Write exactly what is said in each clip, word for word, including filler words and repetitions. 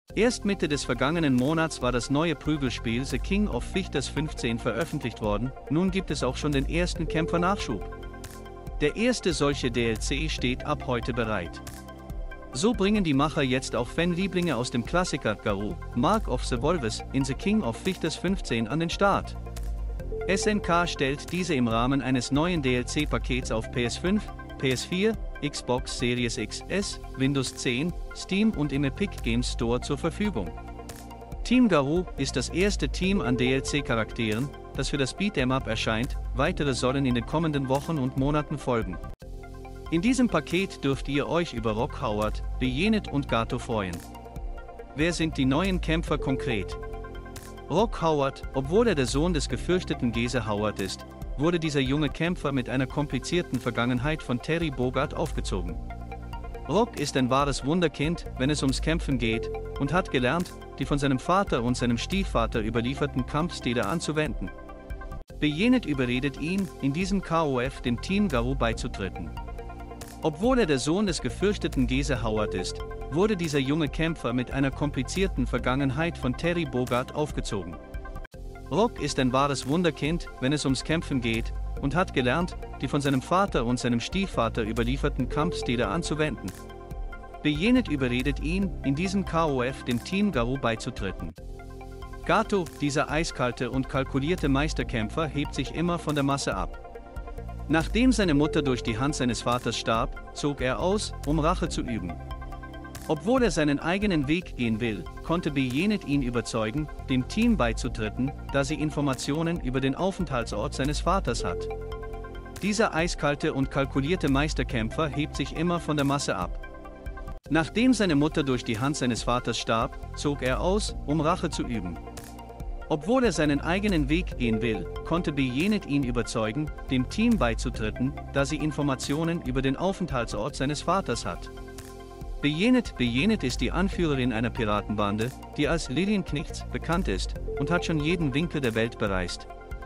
Erst Mitte des vergangenen Monats war das neue Prügelspiel The King of Fighters fünfzehn veröffentlicht worden, nun gibt es auch schon den ersten Kämpfer-Nachschub. Der erste solche D L C steht ab heute bereit. So bringen die Macher jetzt auch Fanlieblinge aus dem Klassiker Garou, Mark of the Wolves, in The King of Fighters fünfzehn an den Start. S N K stellt diese im Rahmen eines neuen D L C-Pakets auf P S fünf, P S vier, Xbox Series X S, Windows zehn, Steam und im Epic Games Store zur Verfügung. Team Garou ist das erste Team an D L C-Charakteren, das für das Beat'em-up erscheint, weitere sollen in den kommenden Wochen und Monaten folgen. In diesem Paket dürft ihr euch über Rock Howard, Beyenet und Gato freuen. Wer sind die neuen Kämpfer konkret? Rock Howard, obwohl er der Sohn des gefürchteten Gese Howard ist, wurde dieser junge Kämpfer mit einer komplizierten Vergangenheit von Terry Bogard aufgezogen. Rock ist ein wahres Wunderkind, wenn es ums Kämpfen geht, und hat gelernt, die von seinem Vater und seinem Stiefvater überlieferten Kampfstile anzuwenden. Beyenet überredet ihn, in diesem K O F dem Team Garou beizutreten. Obwohl er der Sohn des gefürchteten Gese Howard ist, wurde dieser junge Kämpfer mit einer komplizierten Vergangenheit von Terry Bogard aufgezogen. Rock ist ein wahres Wunderkind, wenn es ums Kämpfen geht, und hat gelernt, die von seinem Vater und seinem Stiefvater überlieferten Kampfstile anzuwenden. Beyenet überredet ihn, in diesem K O F dem Team Garou beizutreten. Gato, dieser eiskalte und kalkulierte Meisterkämpfer, hebt sich immer von der Masse ab. Nachdem seine Mutter durch die Hand seines Vaters starb, zog er aus, um Rache zu üben. Obwohl er seinen eigenen Weg gehen will, konnte Beyenet ihn überzeugen, dem Team beizutreten, da sie Informationen über den Aufenthaltsort seines Vaters hat. Dieser eiskalte und kalkulierte Meisterkämpfer hebt sich immer von der Masse ab. Nachdem seine Mutter durch die Hand seines Vaters starb, zog er aus, um Rache zu üben. Obwohl er seinen eigenen Weg gehen will, konnte Beyenet ihn überzeugen, dem Team beizutreten, da sie Informationen über den Aufenthaltsort seines Vaters hat. Beyenet Beyenet ist die Anführerin einer Piratenbande, die als Lilienknechts bekannt ist, und hat schon jeden Winkel der Welt bereist.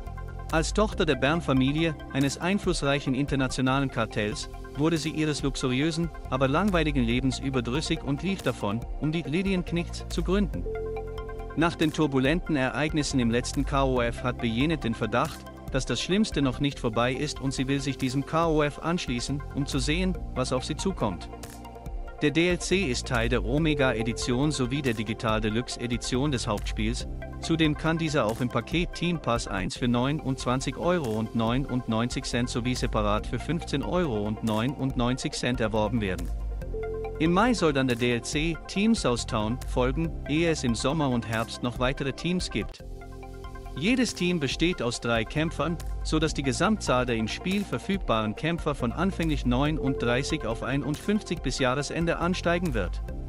Als Tochter der Bern-Familie, eines einflussreichen internationalen Kartells, wurde sie ihres luxuriösen, aber langweiligen Lebens überdrüssig und lief davon, um die Lilienknechts zu gründen. Nach den turbulenten Ereignissen im letzten K O F hat Beyenet den Verdacht, dass das Schlimmste noch nicht vorbei ist, und sie will sich diesem K O F anschließen, um zu sehen, was auf sie zukommt. Der D L C ist Teil der Omega-Edition sowie der Digital Deluxe-Edition des Hauptspiels, zudem kann dieser auch im Paket Team Pass eins für neunundzwanzig Euro neunundneunzig sowie separat für fünfzehn Euro neunundneunzig erworben werden. Im Mai soll dann der D L C Team South Town folgen, ehe es im Sommer und Herbst noch weitere Teams gibt. Jedes Team besteht aus drei Kämpfern, so dass die Gesamtzahl der im Spiel verfügbaren Kämpfer von anfänglich neununddreißig auf einundfünfzig bis Jahresende ansteigen wird.